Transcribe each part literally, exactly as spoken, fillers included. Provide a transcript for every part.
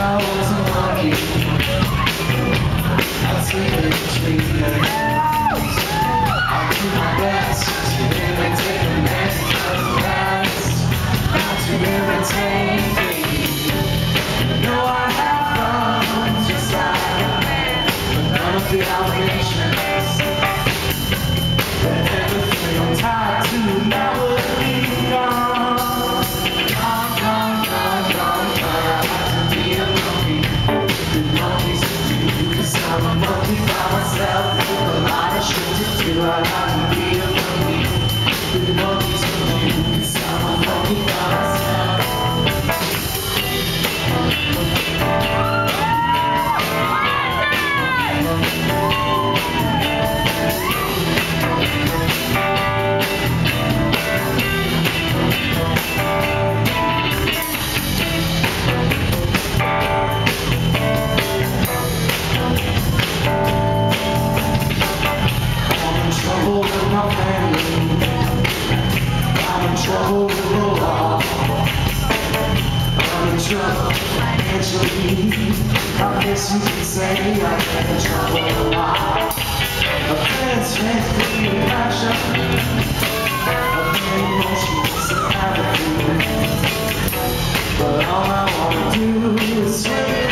I was a monkey, I'd sleep in the tree. I'll do my best to imitate the man of past, not to imitate me. No, I have fun just like a man, but none of the obligations that everything I'm tied to now would be gone. Gone, gone, gone, gone, gone. I have to be a monkey. The monkeys do, 'cause I'm a monkey by myself. A lot of shit to do. I have to be a monkey. The monkeys do, 'cause I'm a monkey by myself. Trouble with my family, I'm in trouble with the law, I'm in trouble financially, I guess you could say I'm in trouble a lot. A friend's strength for your passion, a pain emotions and apathy, but all I wanna do is swim it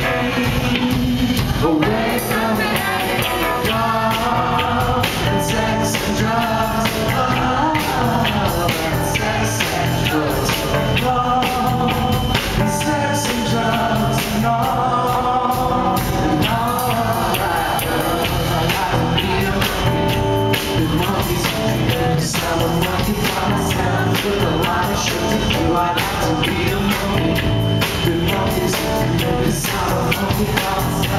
free, away from the attic and the dark. Sex and drugs, oh, and sex and drugs, oh, and sex and drugs, and all, and all I like to be a monkey. The monkeys do, 'cause I'm a monkey by myself with a lot of shit to do. I like to be a monkey. The monkeys do, 'cause I'm a monkey by myself.